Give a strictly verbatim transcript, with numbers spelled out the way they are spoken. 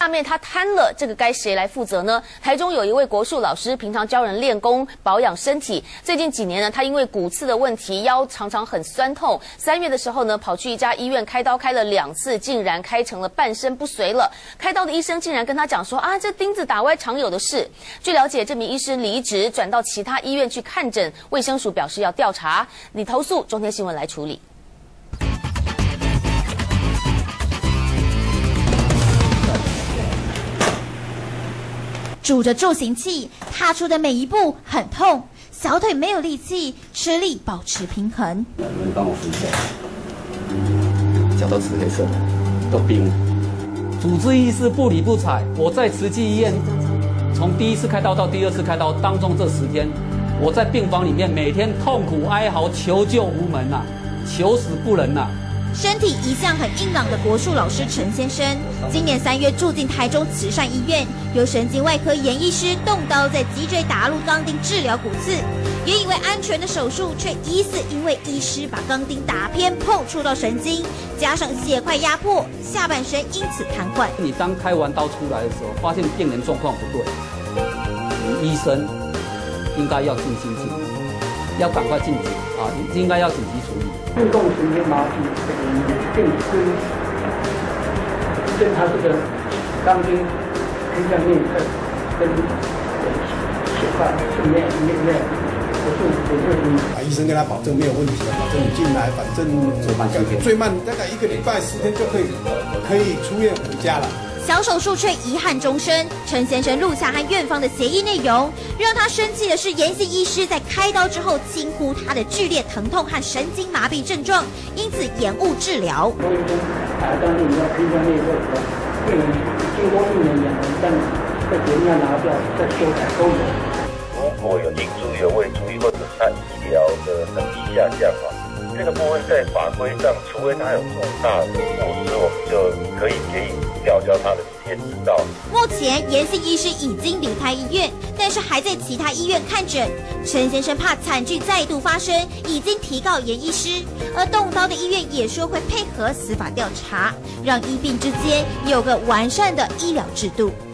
下面他贪了，这个该谁来负责呢？台中有一位国术老师，平常教人练功保养身体。最近几年呢，他因为骨刺的问题，腰常常很酸痛。三月的时候呢，跑去一家医院开刀，开了两次，竟然开成了半身不遂了。开刀的医生竟然跟他讲说啊，这钉子打歪常有的事。据了解，这名医师离职，转到其他医院去看诊。卫生署表示要调查，你投诉中天新闻来处理。 拄着助行器，踏出的每一步很痛，小腿没有力气，吃力保持平衡。 有人帮我扶一下，脚都紫黑色的，都冰了。 主治医师不理不睬，我在慈济医院，从第一次开刀到第二次开刀当中这十天，我在病房里面每天痛苦哀嚎，求救无门呐、啊，求死不能呐、啊。 身体一向很硬朗的国术老师陈先生，今年三月住进台中慈善医院，由神经外科严医师动刀在脊椎打入钢钉治疗骨刺，原以为安全的手术，却疑似因为医师把钢钉打偏，碰触到神经，加上血块压迫，下半身因此瘫痪。 你当开完刀出来的时候，发现病人状况不对，医生应该要尽心尽力，要赶快进警啊，应该要紧急处理。 运动神经麻痹这个原因，并跟跟他这个钢筋偏向内侧跟血块是没有没有没有不是不是。 医生跟他保证没有问题的，保证你进来，反正最慢最慢大概一个礼拜十天就可以可以出院回家了。 小手术却遗憾终身。陈先生录下和院方的协议内容，让他生气的是，严姓医师在开刀之后轻忽他的剧烈疼痛和神经麻痹症状，因此延误治疗。 所以说，打钢钉要偏向内侧的病人经过一年两年，但这决定要拿掉再修改都有。 如果有应注意的未注意，或者他医疗的能力下降啊，这个部分在法规上，除非他有重大的过失，我们就可以给予吊销他的执业执照。 目前严姓医师已经离开医院，但是还在其他医院看诊。陈先生怕惨剧再度发生，已经提告严医师，而动刀的医院也说会配合司法调查，让医病之间有个完善的医疗制度。